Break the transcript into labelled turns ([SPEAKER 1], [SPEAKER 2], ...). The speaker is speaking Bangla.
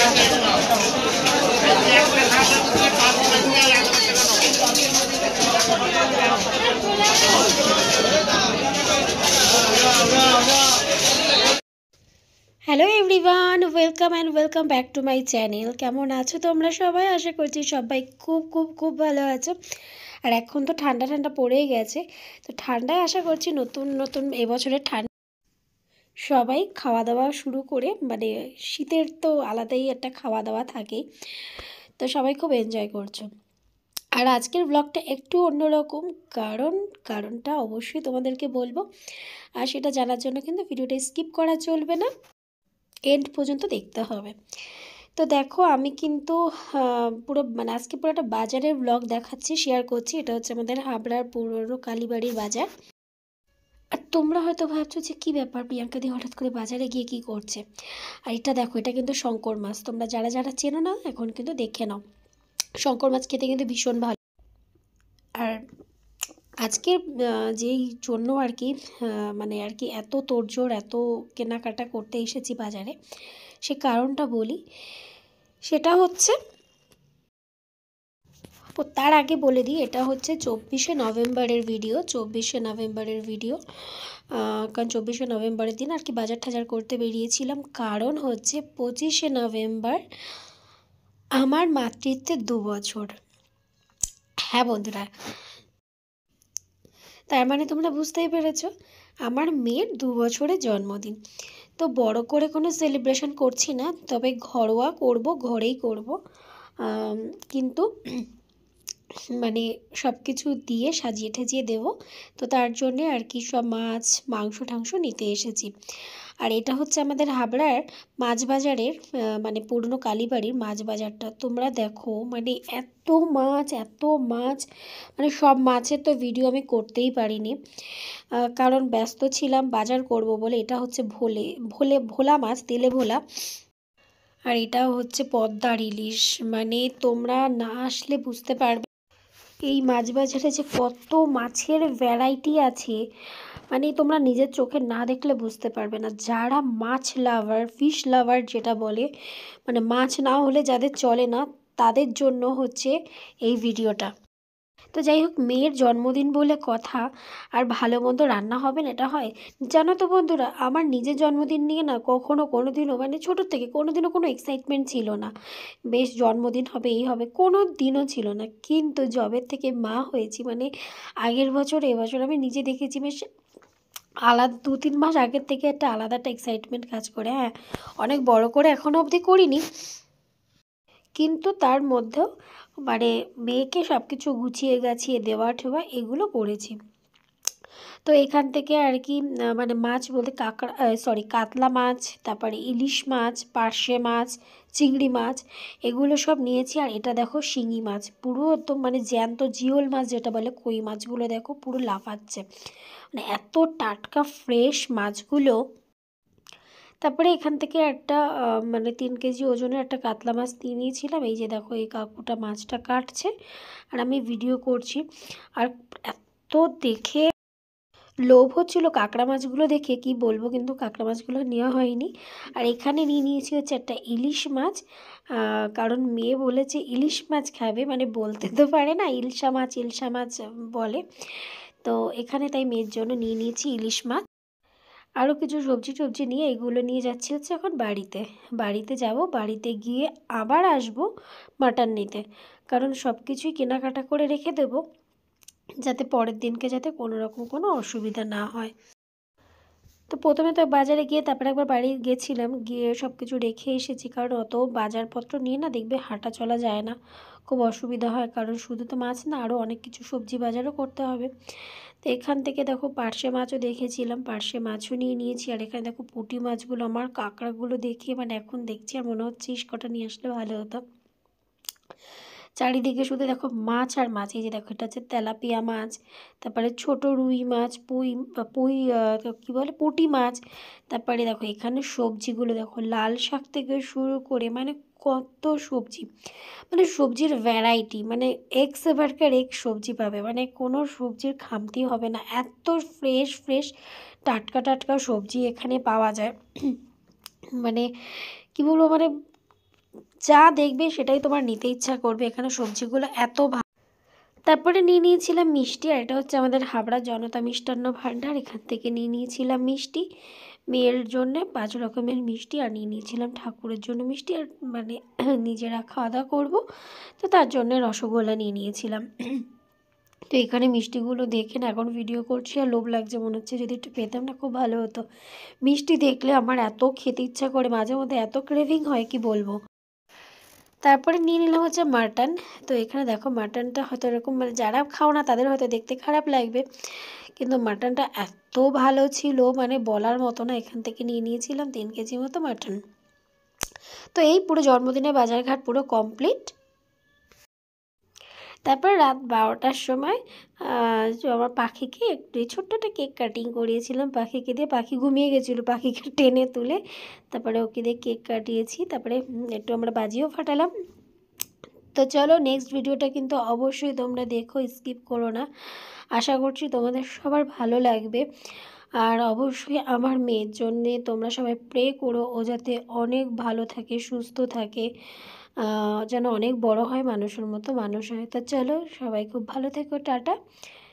[SPEAKER 1] Hello everyone, welcome back to my channel. কেমন আছো তোমরা সবাই? আশা করছি সবাই খুব খুব খুব ভালো আছো। আর এখন তো ঠান্ডা ঠান্ডা পড়েই গেছে, তো ঠান্ডায় আশা করছি নতুন নতুন এবছরের ঠান্ডা সবাই খাওয়া দাওয়া শুরু করে, মানে শীতের তো আলাদাই একটা খাওয়া দাওয়া থাকেই, তো সবাই খুব এনজয় করছো। আর আজকের ব্লগটা একটু অন্যরকম, কারণটা অবশ্যই তোমাদেরকে বলবো। আর সেটা জানার জন্য কিন্তু ভিডিওটা স্কিপ করা চলবে না, এন্ড পর্যন্ত দেখতে হবে। তো দেখো আমি কিন্তু পুরো মানে আজকে পুরো একটা বাজারের ব্লগ দেখাচ্ছি, শেয়ার করছি। এটা হচ্ছে আমাদের হাবড়ার পুরনো কালীবাড়ির বাজার। আর তোমরা হয়তো ভাবছো যে কী ব্যাপার, প্রিয়াঙ্কা দি হঠাৎ করে বাজারে গিয়ে কি করছে। আর এটা দেখো, এটা কিন্তু শঙ্কর মাছ। তোমরা যারা যারা চেনো না এখন কিন্তু দেখে নাও। শঙ্কর মাছ খেতে কিন্তু ভীষণ ভালো। আর আজকের যেই জন্য আর কি মানে আর কি এত তোড়জোড়, এত কেনাকাটা করতে এসেছি বাজারে, সে কারণটা বলি। সেটা হচ্ছে, তার আগে বলে দিই, এটা হচ্ছে 24শে নভেম্বরের ভিডিও। 24শে নভেম্বরের ভিডিও, কারণ 24শে নভেম্বরের দিন আর কি বাজার টাজার করতে বেরিয়েছিলাম। কারণ হচ্ছে 25শে নভেম্বর আমার মাতৃত্বের 2 বছর। হ্যাঁ বন্ধুরা, তার মানে তোমরা বুঝতেই পেরেছো, আমার মেয়ের 2 বছরের জন্মদিন। তো বড় করে কোনো সেলিব্রেশন করছি না, তবে ঘরোয়া করব, ঘরেই করব। কিন্তু মানে সব কিছু দিয়ে সাজিয়ে ঠাজিয়ে দেবো। তো তার জন্যে আর কি সব মাছ মাংস টাংস নিতে এসেছি। আর এটা হচ্ছে আমাদের হাবড়ার মাছ বাজারের, মানে পুরনো কালীবাড়ির মাছ বাজারটা। তোমরা দেখো মানে এত মাছ, মানে সব মাছের তো ভিডিও আমি করতেই পারিনি, কারণ ব্যস্ত ছিলাম বাজার করব বলে। এটা হচ্ছে ভোলা মাছ, তেলে ভোলা। আর এটা হচ্ছে পদ্মার ইলিশ। মানে তোমরা না আসলে বুঝতে পারবে এই মাছ বাজারে যে কত মাছের ভ্যারাইটি আছে, মানে তোমরা নিজের চোখে না দেখলে বুঝতে পারবে না। যারা মাছ লাভার, ফিশ লাভার যেটা বলে, মানে মাছ না হলে যাদের চলে না, তাদের জন্য হচ্ছে এই ভিডিওটা। তো যাই হোক, মেয়ের জন্মদিন বলে কথা, আর ভালো মন্দ রান্না হবে না এটা হয়? জানো তো বন্ধুরা, আমার নিজের জন্মদিন নিয়ে না কোনোদিনও মানে ছোটোর থেকে কোনোদিনও কোনো এক্সাইটমেন্ট ছিল না। বেশ জন্মদিন হবে, এই হবে, কোনো দিনও ছিল না। কিন্তু জবের থেকে মা হয়েছি, মানে আগের বছর এবছর আমি নিজে দেখেছি বেশ আলাদা, 2-3 মাস আগের থেকে একটা আলাদা একটা এক্সাইটমেন্ট কাজ করে। হ্যাঁ, অনেক বড় করে এখনও অবধি করিনি, কিন্তু তার মধ্যেও মানে মেয়েকে সব কিছু গুছিয়ে গাছিয়ে দেওয়া ঠেওয়া এগুলো করেছি। তো এখান থেকে আর কি মানে মাছ বলতে কাতলা মাছ, তারপরে ইলিশ মাছ, পার্শে মাছ, চিংড়ি মাছ, এগুলো সব নিয়েছি। আর এটা দেখো শিঙি মাছ, পুরো একদম মানে জ্যান্ত জিওল মাছ যেটা বলে, কই মাছগুলো দেখো পুরো লাফাচ্ছে, মানে এত টাটকা ফ্রেশ মাছগুলো। তারপরে এখান থেকে একটা মানে 3 কেজি ওজনের একটা কাতলা মাছ নিয়ে নিয়েছিলাম। এই যে দেখো, এই কাকুটা মাছটা কাটছে আর আমি ভিডিও করছি। আর এত দেখে লোভ হচ্ছিলো কাঁকড়া মাছগুলো দেখে, কি বলবো, কিন্তু কাঁকড়া মাছগুলো নেওয়া হয়নি। আর এখানে নিয়ে নিয়েছি হচ্ছে একটা ইলিশ মাছ, কারণ মেয়ে বলেছে ইলিশ মাছ খাবে, মানে বলতে তো পারে না, ইলশা মাছ বলে। তো এখানে তাই মেয়ের জন্য নিয়ে নিয়েছি ইলিশ মাছ। আরও কিছু সবজি নিয়ে এগুলো নিয়ে যাচ্ছি হচ্ছে এখন বাড়িতে যাব। বাড়িতে গিয়ে আবার আসব মাটন নিতে, কারণ সব কিছুই কেনাকাটা করে রেখে দেবো, যাতে পরের দিনকে যাতে কোনো রকম কোনো অসুবিধা না হয়। তো প্রথমে তো বাজারে গিয়ে তারপরে একবার বাড়ি গেছিলাম, গিয়ে সব কিছু রেখে এসেছি, কারণ অত বাজারপত্র নিয়ে না দেখবে হাঁটা চলা যায় না, খুব অসুবিধা হয়। কারণ শুধু তো মাছ না, আরও অনেক কিছু সবজি বাজারও করতে হবে। তো এখান থেকে দেখো পার্শে মাছও দেখেছিলাম, পার্শে মাছও নিয়ে নিয়েছি। আর এখানে দেখো পুঁটি মাছগুলো, আমার কাঁকড়াগুলো দেখে মানে এখন দেখছি আর মনে হচ্ছে ইস কটা নিয়ে আসলে ভালো হতো। চারিদিকে শুধু দেখো মাছ আর মাছ। এই যে দেখো, এটা হচ্ছে তেলাপিয়া মাছ, তারপরে ছোট রুই মাছ, পুঁই কী বলে, পুঁটি মাছ। তারপরে দেখো এখানে সবজিগুলো দেখো, লাল শাক থেকে শুরু করে মানে কত সবজি, মানে সবজির ভ্যারাইটি, মানে এক সে বাড়কার এক সবজি পাবে, মানে কোনো সবজির খামতি হবে না। এত ফ্রেশ টাটকা সবজি এখানে পাওয়া যায়, মানে কী বলবো, মানে যা দেখবে সেটাই তোমার নিতে ইচ্ছা করবে। এখানে সবজিগুলো এত ভালো। তারপরে নিয়ে নিয়েছিলাম মিষ্টি, আর এটা হচ্ছে আমাদের হাবড়া জনতা মিষ্টান্ন ভাণ্ডার, এখান থেকে নিয়ে নিয়েছিলাম মিষ্টি মেয়ের জন্যে 5 রকমের মিষ্টি, আর নিয়ে নিয়েছিলাম ঠাকুরের জন্য মিষ্টি, আর মানে নিজেরা খাওয়া দাওয়া করবো তো তার জন্যে রসগোল্লা নিয়ে নিয়েছিলাম। তো এখানে মিষ্টিগুলো দেখে না এখন ভিডিও করছি আর লোভ লাগছে, মনে হচ্ছে যদি একটু পেতাম না খুব ভালো হতো। মিষ্টি দেখলে আমার এত খেতে ইচ্ছা করে, মাঝে মধ্যে এত ক্রেভিং হয় কি বলবো। তারপরে নিয়ে নিলাম হচ্ছে মাটন। তো এখানে দেখো মাটনটা হয়তো এরকম মানে যারা খাও না তাদের হয়তো দেখতে খারাপ লাগবে, কিন্তু মাটনটা এত ভালো ছিল মানে বলার মতো না। এখান থেকে নিয়ে নিয়েছিলাম 3 কেজি মতো মাটন। তো এই পুরো জন্মদিনের বাজারঘাট পুরো কমপ্লিট। তারপর রাত 12টার সময় আমার পাখিকে একটু ছোট্ট একটা কেক কাটিং করিয়েছিলাম পাখিকে দিয়ে। পাখি ঘুমিয়ে গেছিলো, পাখিকে টেনে তুলে তারপরে ওকে দিয়ে কেক কাটিয়েছি। তারপরে একটু আমরা বাজিও ফাটালাম। তো চলো নেক্সট ভিডিওটা কিন্তু অবশ্যই তোমরা দেখো, স্কিপ করো না। আশা করছি তোমাদের সবার ভালো লাগবে। আর অবশ্যই আমার মেয়ের জন্যে তোমরা সবাই প্রে করো, ও যাতে অনেক ভালো থাকে, সুস্থ থাকে, যেন অনেক বড় হয়, মানুষের মতো মানুষ হয়। তো চলো সবাই খুব ভালো থেকো, টাটা।